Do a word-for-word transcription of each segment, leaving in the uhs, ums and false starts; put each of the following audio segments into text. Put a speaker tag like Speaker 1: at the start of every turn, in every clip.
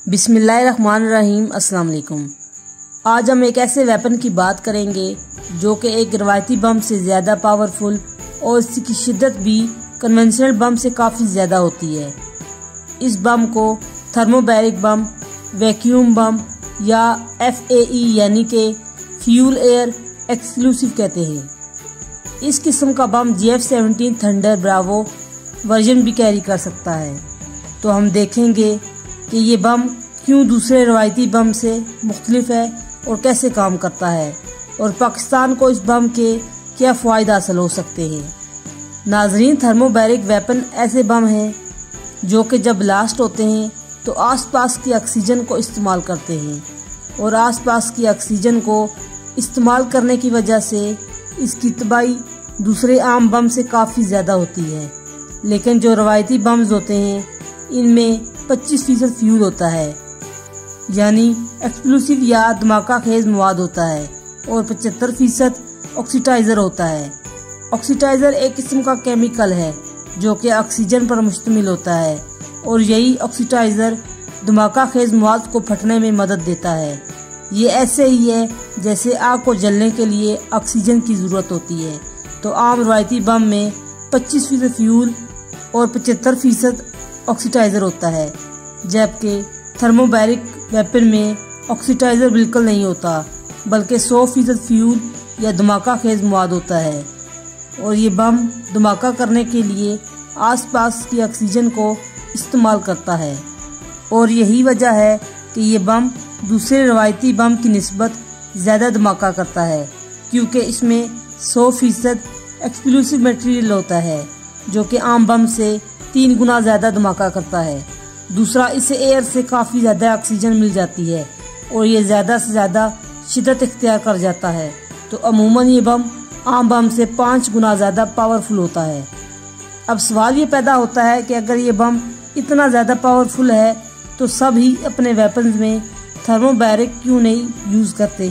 Speaker 1: بسم اللہ الرحمن الرحیم۔ السلام علیکم۔ آج ہم ایک ایسے ویپن کی بات کریں گے جو کہ ایک روایتی بم سے زیادہ پاورفل اور اس کی شدت بھی کنونشنل بم سے کافی زیادہ ہوتی ہے۔ اس بم کو thermobaric bomb, vacuum bomb یا ایف اے ای یعنی کہ فیول ایئر ایکسپلوسیو کہتے ہیں۔ اس قسم کا bomb J F seventeen Thunder Bravo version بھی کیری کر سکتا ہے۔ تو ہم دیکھیں گے کہ یہ بم کیوں دوسرے روایتی بم سے مختلف ہے اور کیسے کام کرتا ہے، اور پاکستان کو اس بم کے کیا فوائد حاصل ہو سکتے ہیں۔ ناظرین، تھرمو بیرک ویپن ایسے بم ہیں جو کہ جب بلاسٹ ہوتے ہیں تو آس پاس کی آکسیجن کو استعمال کرتے ہیں، اور آس پاس کی آکسیجن کو استعمال کرنے کی وجہ سے اس کی تباہی دوسرے عام بم سے کافی زیادہ ہوتی ہے۔ لیکن جو روایتی بمز ہوتے ہیں ان میں پچیس فیصد فیول ہوتا ہے، یعنی ایکسپلوسیو یا دھماکہ خیز مواد ہوتا ہے، اور پچہتر فیصد آکسیٹائزر ہوتا ہے۔ آکسیٹائزر ایک قسم کا کیمیکل ہے جو کہ آکسیجن پر مشتمل ہوتا ہے، اور یہی آکسیٹائزر دھماکہ خیز مواد کو پھٹنے میں مدد دیتا ہے۔ یہ ایسے ہی ہے جیسے آگ کو جلنے کے لیے آکسیجن کی ضرورت ہوتی ہے۔ تو عام روایتی بم میں پچیس فیصد فیول اور پچہتر فیصد آکسیٹائزر ہوتا ہے، جبکہ تھرمو بیرک ویپن میں آکسیٹائزر بالکل نہیں ہوتا، بلکہ سو فیصد فیول یا دھماکہ خیز مواد ہوتا ہے، اور یہ بم دھماکہ کرنے کے لیے آس پاس کی آکسیجن کو استعمال کرتا ہے۔ اور یہی وجہ ہے کہ یہ بم دوسرے روایتی بم کی نسبت زیادہ دھماکہ کرتا ہے، کیونکہ اس میں سو فیصد ایکسپلوسیو میٹیریل ہوتا ہے جو کہ عام بم سے تین گنا زیادہ دھماکہ کرتا ہے۔ دوسرا، اسے ایئر سے کافی زیادہ آکسیجن مل جاتی ہے اور یہ زیادہ سے زیادہ شدت اختیار کر جاتا ہے۔ تو عموماً یہ بم عام بم سے پانچ گنا زیادہ پاورفل ہوتا ہے۔ اب سوال یہ پیدا ہوتا ہے کہ اگر یہ بم اتنا زیادہ پاورفل ہے تو سب ہی اپنے ویپنز میں تھرمو بیرک کیوں نہیں یوز کرتے؟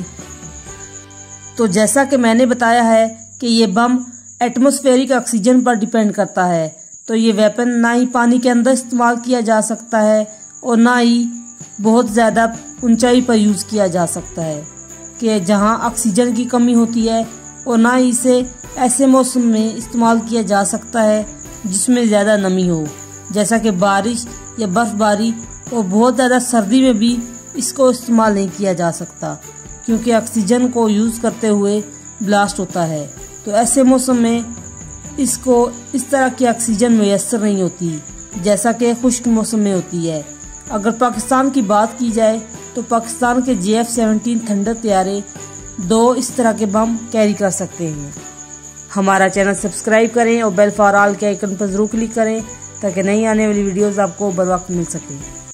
Speaker 1: تو جیسا کہ میں نے بتایا ہے کہ یہ بم ایٹماسفیرک آکسیجن پر ڈیپینڈ کرتا ہے، تو یہ ویپن نہ ہی پانی کے اندر استعمال کیا جا سکتا ہے اور نہ ہی بہت زیادہ اونچائی پر یوز کیا جا سکتا ہے کہ جہاں آکسیجن کی کمی ہوتی ہے، اور نہ ہی اسے ایسے موسم میں استعمال کیا جا سکتا ہے جس میں زیادہ نمی ہو، جیسا کہ بارش یا برف باری، اور بہت زیادہ سردی میں بھی اس کو استعمال نہیں کیا جا سکتا کیونکہ آکسیجن کو یوز کرتے ہوئے بلاسٹ ہوتا ہے۔ تو ایسے موسم میں اس کو اس طرح کی آکسیجن میسر نہیں ہوتی جیسا کہ خشک موسم میں ہوتی ہے۔ اگر پاکستان کی بات کی جائے تو پاکستان کے جی ایف سیونٹین تھنڈر طیارے دو اس طرح کے بم کیری کر سکتے ہیں۔ ہمارا چینل سبسکرائب کریں اور بیل فار آل کے آئیکن پر ضرور کلک کریں تاکہ نئی آنے والی ویڈیوز آپ کو بر وقت مل سکیں۔